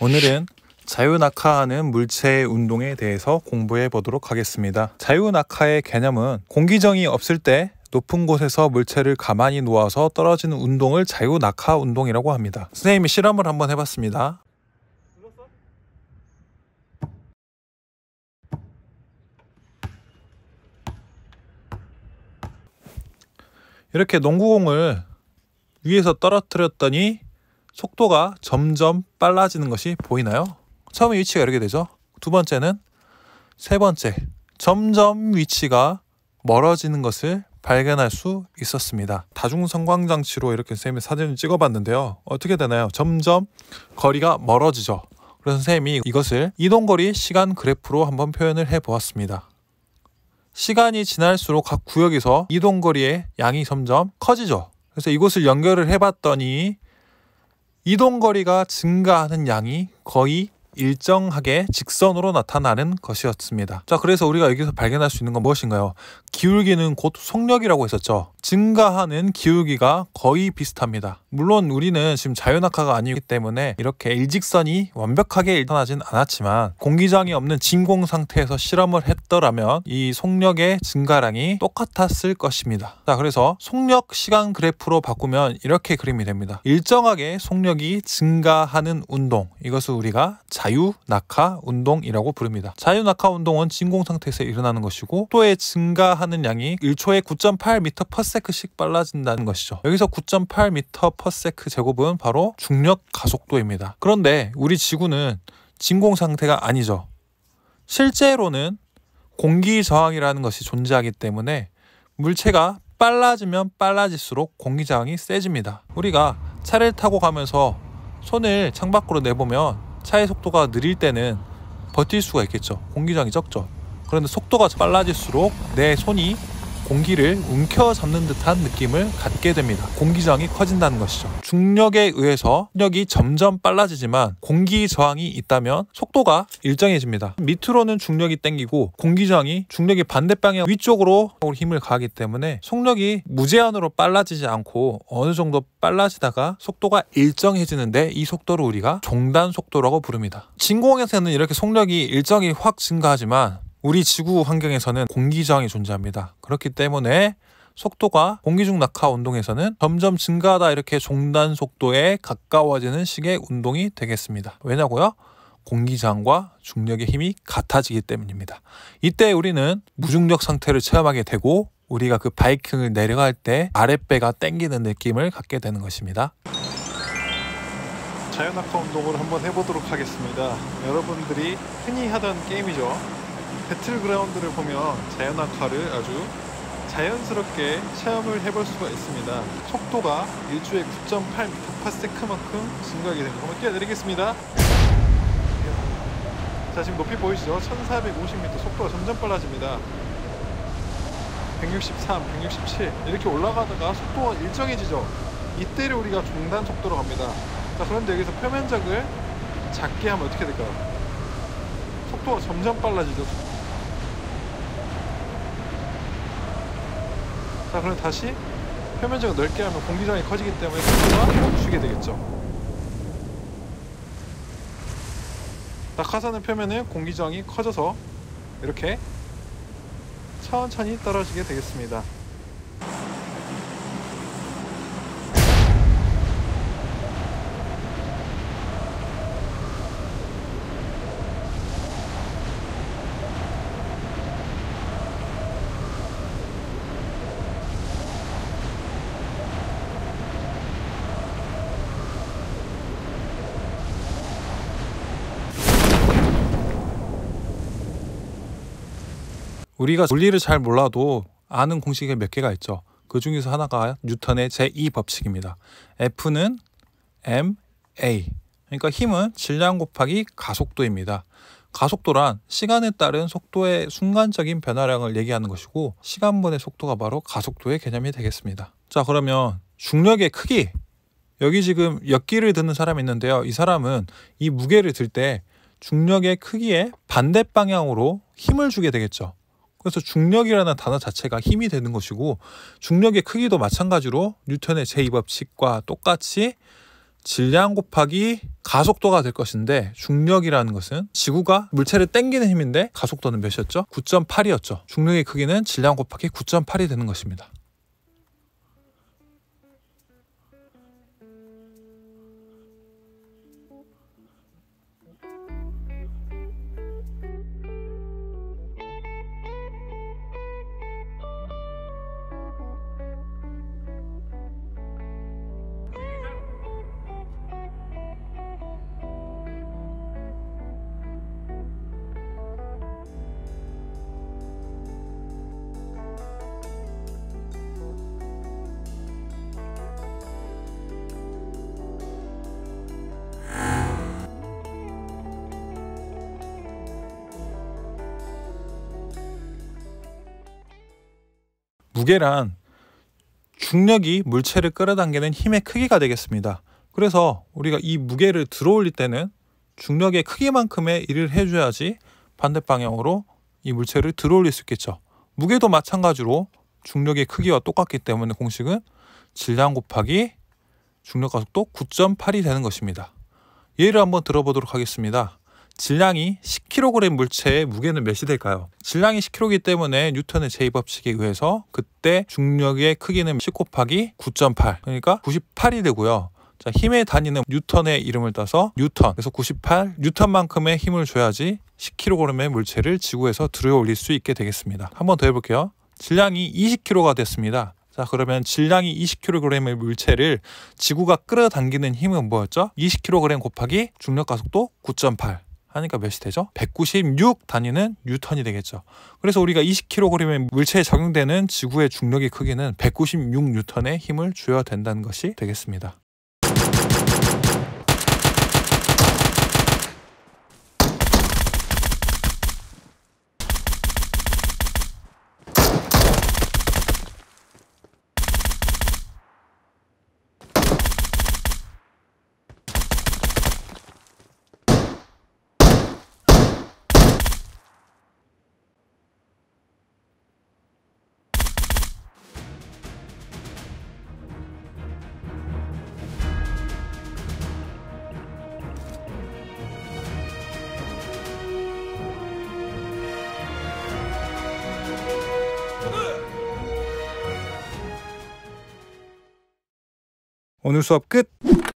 오늘은 자유낙하하는 물체의 운동에 대해서 공부해 보도록 하겠습니다. 자유낙하의 개념은 공기정이 없을 때 높은 곳에서 물체를 가만히 놓아서 떨어지는 운동을 자유낙하 운동이라고 합니다. 선생님이 실험을 한번 해봤습니다. 이렇게 농구공을 위에서 떨어뜨렸더니 속도가 점점 빨라지는 것이 보이나요? 처음에 위치가 이렇게 되죠. 두 번째는, 세 번째, 점점 위치가 멀어지는 것을 발견할 수 있었습니다. 다중성광장치로 이렇게 선생님이 사진을 찍어봤는데요. 어떻게 되나요? 점점 거리가 멀어지죠. 그래서 선생님이 이것을 이동거리 시간 그래프로 한번 표현을 해보았습니다. 시간이 지날수록 각 구역에서 이동거리의 양이 점점 커지죠. 그래서 이곳을 연결을 해봤더니 이동거리가 증가하는 양이 거의 일정하게 직선으로 나타나는 것이었습니다. 자, 그래서 우리가 여기서 발견할 수 있는 건 무엇인가요? 기울기는 곧 속력이라고 했었죠. 증가하는 기울기가 거의 비슷합니다. 물론 우리는 지금 자유낙하가 아니기 때문에 이렇게 일직선이 완벽하게 일어나진 않았지만 공기저항이 없는 진공 상태에서 실험을 했더라면 이 속력의 증가량이 똑같았을 것입니다. 자, 그래서 속력 시간 그래프로 바꾸면 이렇게 그림이 됩니다. 일정하게 속력이 증가하는 운동, 이것을 우리가 자유낙하 운동이라고 부릅니다. 자유낙하 운동은 진공 상태에서 일어나는 것이고 속도의 증가하는 양이 1초에 9.8m/s씩 빨라진다는 것이죠. 여기서 9.8m/s 제곱은 바로 중력 가속도입니다. 그런데 우리 지구는 진공 상태가 아니죠. 실제로는 공기 저항이라는 것이 존재하기 때문에 물체가 빨라지면 빨라질수록 공기 저항이 세집니다. 우리가 차를 타고 가면서 손을 창밖으로 내보면 차의 속도가 느릴 때는 버틸 수가 있겠죠. 공기 저항이 적죠. 그런데 속도가 빨라질수록 내 손이 공기를 움켜잡는 듯한 느낌을 갖게 됩니다. 공기 저항이 커진다는 것이죠. 중력에 의해서 속력이 점점 빨라지지만 공기 저항이 있다면 속도가 일정해집니다. 밑으로는 중력이 땡기고 공기 저항이 중력의 반대 방향 위쪽으로 힘을 가하기 때문에 속력이 무제한으로 빨라지지 않고 어느 정도 빨라지다가 속도가 일정해지는데 이 속도를 우리가 종단 속도라고 부릅니다. 진공에서는 이렇게 속력이 일정히 확 증가하지만 우리 지구 환경에서는 공기 저항이 존재합니다. 그렇기 때문에 속도가 공기중 낙하 운동에서는 점점 증가하다 이렇게 종단 속도에 가까워지는 식의 운동이 되겠습니다. 왜냐고요? 공기 저항과 중력의 힘이 같아지기 때문입니다. 이때 우리는 무중력 상태를 체험하게 되고 우리가 그 바이킹을 내려갈 때 아랫배가 당기는 느낌을 갖게 되는 것입니다. 자유낙하 운동을 한번 해보도록 하겠습니다. 여러분들이 흔히 하던 게임이죠. 배틀그라운드를 보면 자유낙하를 아주 자연스럽게 체험을 해볼 수가 있습니다. 속도가 1초에 9.8m/s만큼 증가하게 됩니다. 한번 뛰어내리겠습니다. 자, 지금 높이 보이시죠? 1450m, 속도가 점점 빨라집니다. 163, 167 이렇게 올라가다가 속도가 일정해지죠. 이때를 우리가 종단 속도로 갑니다. 자, 그런데 여기서 표면적을 작게 하면 어떻게 될까요? 속도가 점점 빨라지죠. 자, 그럼 다시 표면적을 넓게 하면 공기저항이 커지기 때문에 속도가 멈추게 되겠죠. 낙하산의 표면은 공기저항이 커져서 이렇게 천천히 떨어지게 되겠습니다. 우리가 물리를 잘 몰라도 아는 공식이 몇 개가 있죠. 그 중에서 하나가 뉴턴의 제2법칙입니다. F는 ma, 그러니까 힘은 질량 곱하기 가속도입니다. 가속도란 시간에 따른 속도의 순간적인 변화량을 얘기하는 것이고 시간분의 속도가 바로 가속도의 개념이 되겠습니다. 자, 그러면 중력의 크기, 여기 지금 역기를 드는 사람이 있는데요. 이 사람은 이 무게를 들 때 중력의 크기에 반대 방향으로 힘을 주게 되겠죠. 그래서 중력이라는 단어 자체가 힘이 되는 것이고 중력의 크기도 마찬가지로 뉴턴의 제2법칙과 똑같이 질량 곱하기 가속도가 될 것인데, 중력이라는 것은 지구가 물체를 당기는 힘인데 가속도는 몇이었죠? 9.8이었죠. 중력의 크기는 질량 곱하기 9.8이 되는 것입니다. 무게란 중력이 물체를 끌어당기는 힘의 크기가 되겠습니다. 그래서 우리가 이 무게를 들어올릴 때는 중력의 크기만큼의 일을 해줘야지 반대 방향으로 이 물체를 들어올릴 수 있겠죠. 무게도 마찬가지로 중력의 크기와 똑같기 때문에 공식은 질량 곱하기 중력 가속도 9.8이 되는 것입니다. 예를 한번 들어보도록 하겠습니다. 질량이 10kg 물체의 무게는 몇이 될까요? 질량이 10kg이기 때문에 뉴턴의 제2법칙에 의해서 그때 중력의 크기는 10 곱하기 9.8, 그러니까 98이 되고요. 자, 힘의 단위는 뉴턴의 이름을 따서 뉴턴, 그래서 98 뉴턴만큼의 힘을 줘야지 10kg의 물체를 지구에서 들어 올릴 수 있게 되겠습니다. 한번 더 해볼게요. 질량이 20kg가 됐습니다. 자, 그러면 질량이 20kg의 물체를 지구가 끌어당기는 힘은 뭐였죠? 20kg 곱하기 중력 가속도 9.8 하니까 몇이 되죠? 196 단위는 뉴턴이 되겠죠. 그래서 우리가 20kg의 물체에 적용되는 지구의 중력의 크기는 196 뉴턴의 힘을 줘야 된다는 것이 되겠습니다. 오늘 수업 끝!